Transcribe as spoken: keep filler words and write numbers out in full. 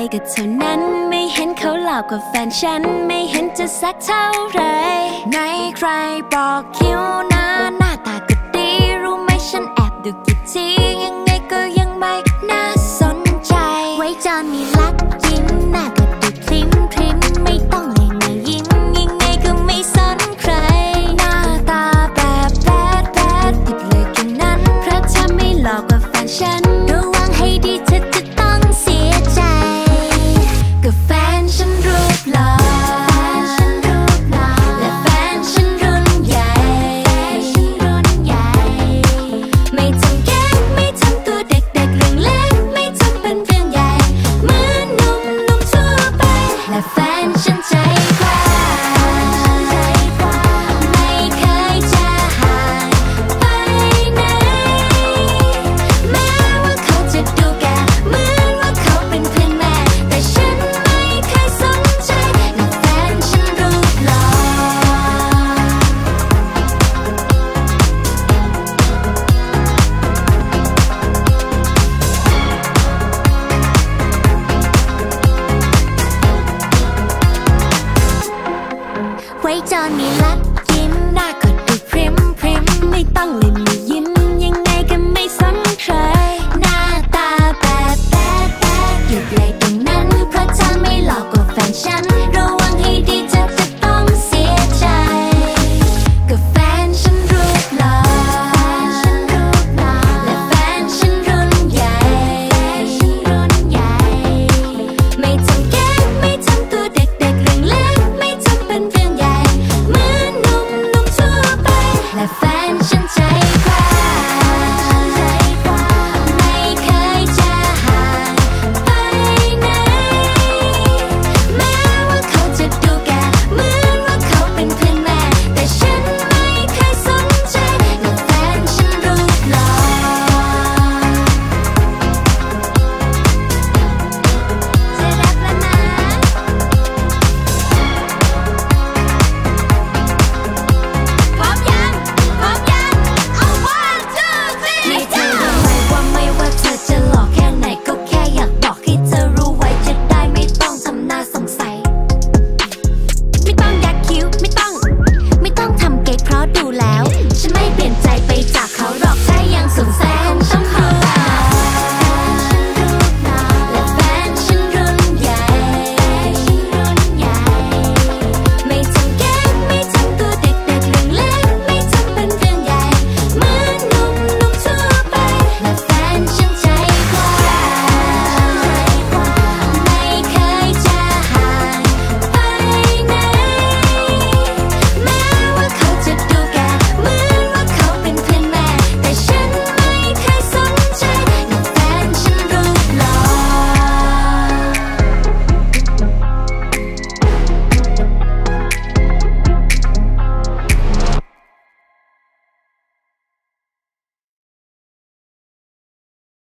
ก็เท่านั้นไม่เห็นเขาหลอกกว่าแฟนฉันไม่เห็นจะสักเท่าไรไหนใครบอกคิ้วหน้าหน้าตาก็ดีรู้ไหมฉันแอบดูกี่ทียังไงก็ยังไม่น่าสนใจไว้จอนมีรักยิ้มหน้าก็ดูพริ้มพริ้มไม่ต้องเลยนะยิ้มยังไงก็ไม่สนใครหน้าตาแบบแบดแบดผิดเลยตรงนั้นเพราะเธอไม่หลอกกว่าแฟนฉันระวังให้ดีเธอจะต้องเสียใจกับแฟนฉันรูปหล่อและแฟนฉันรุ่นใหญ่ไม่ทำแกล้งไม่ทำตัวเด็กๆเรื่องเล็กไม่ทำเป็นเรื่องใหญ่เหมือนหนุ่มๆทั่วไปและแฟนฉันใจกว้างไม่เคยจะห่างไปไหนแม้ว่าเขาจะดูแก่เหมือนว่าเขาเป็นเพื่อนแม่แต่ฉันไม่เคยสนใจและแฟนฉันรูปหล่อไว้จอนมีรักยิ้มหน้าก็ดูพริ้มพริ้มไม่ต้องเลยมี